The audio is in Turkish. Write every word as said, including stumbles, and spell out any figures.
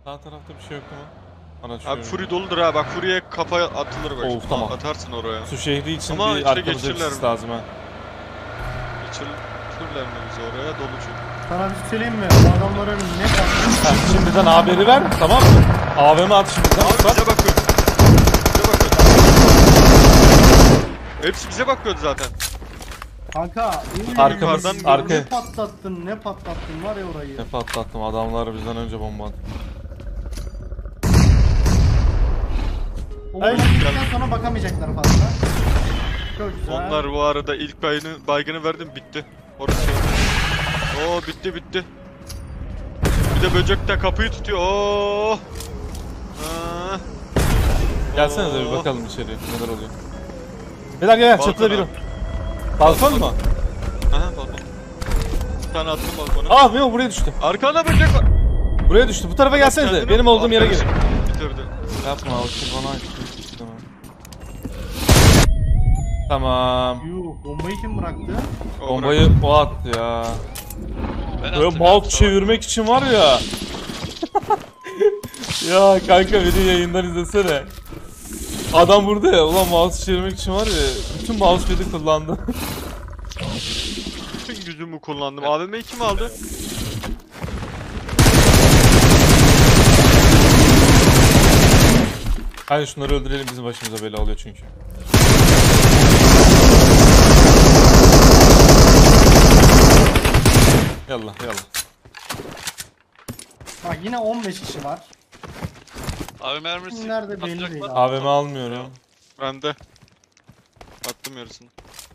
Sağ tarafta bir şey yok mu? Araç Abi Fury doludur ha, bak Fury'ye kafa atılır bak. Of, tamam. Atarsın oraya. Su şehri için Ama bir işte arkamızda geçirirler bir mi? lazım ha. Geçirirler mi bizi oraya? Dolu çünkü. Sana bir şey söyleyeyim mi? Bu adamların ne yaptığını... Ha, şimdiden haberi ver, tamam mı? A V M at şimdiden. Abi Bak. bize bakıyor. Bize bakıyor. Hepsi bize bakıyordu zaten. Kanka iyi Arkamız, yukarıdan arka. ne patlattın ne patlattın var ya orayı. Ne patlattım, adamlar bizden önce bomba attı. Ondan sonra bakamayacaklar fazla. Çok güzel. Onlar bu arada ilk baygını, baygını verdim, bitti. Orası. Oo bitti bitti. Bir de böcek de kapıyı tutuyor. Oo. Ha. Gelsenize bir Oo. bakalım içeriye neler oluyor. Beyler gel gel, Balkona. çatıda biri. Balkon mu? Aha balkon. Bir tane attım balkona. Aa Meo buraya düştü. Arkanda böcek var. Buraya düştü. Bu tarafa gelsenize. Kendini- Benim olduğum yere gelin. Bitirdi. Yapma o şey bana ait. Tamam. Tamam. Yuh, bombayı kim bıraktı? O Bombayı o attı ya. Ben Böyle attım mouse ya, çevirmek için var ya. Ya kanka beni yayından izlesene. Adam burada ya, ulan mouse çevirmek için var ya. Bütün mousepad'i kullandı. bütün gücümü kullandım. A V M'yi kim aldı? Hadi şunları öldürelim, bizim başımıza bela oluyor çünkü. Yallah yallah. Bak yine on beş kişi var. Abi mermisi Nerede belli atacak değil mı? abi. A V M almıyorum. Bende. Attım yarısını.